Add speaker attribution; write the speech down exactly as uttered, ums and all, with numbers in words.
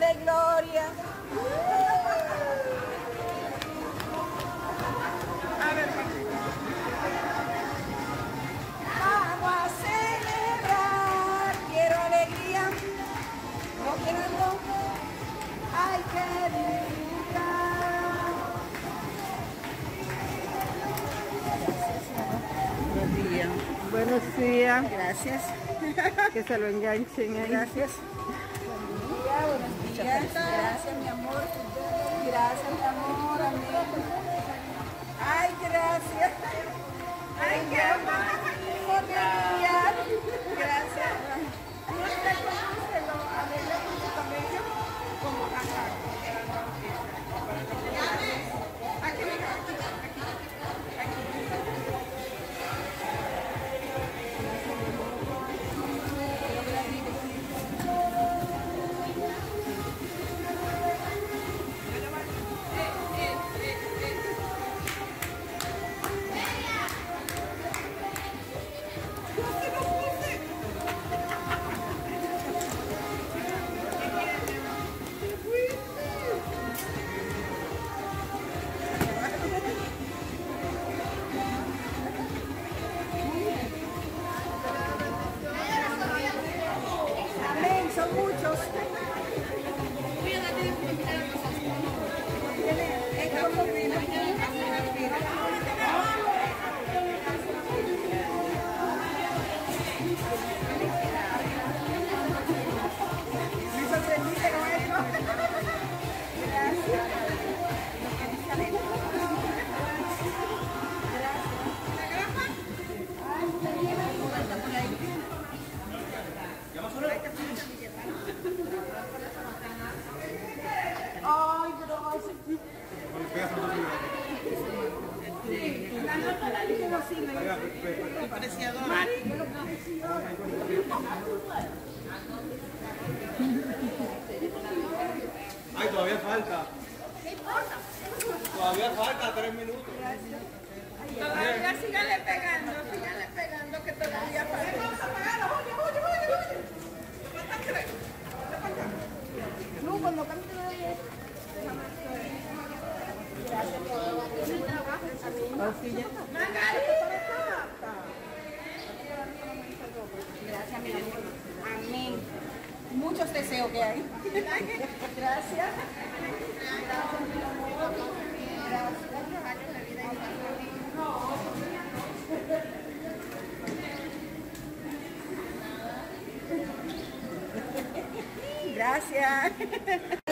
Speaker 1: de gloria. A ver, vamos a celebrar. Quiero alegría. No quiero algo. Hay que disfrutar.
Speaker 2: Buenos días.
Speaker 3: Buenos días.
Speaker 2: Gracias.
Speaker 3: Que se lo enganchen ahí.
Speaker 2: Gracias.
Speaker 1: Buen día, buenos días. Gracias, mi amor. Gracias, mi amor. Amén. Ay, gracias. Ay, qué amor. Gracias. No sé cómo se lo arregla con su cabello. Como acá. Aquí, aquí, amén, son muchos. Me sorprendiste con esto. Gracias. Ay, gracias. La nota la dije así, me
Speaker 2: Apreciador.
Speaker 4: Ay, todavía falta. Todavía falta tres minutos.
Speaker 1: Todavía síganle pegando, síganle pegando que todavía falta. No, cuando cambie de gracias, mi amor. Amén. Muchos deseos que hay. Gracias. Gracias. Gracias.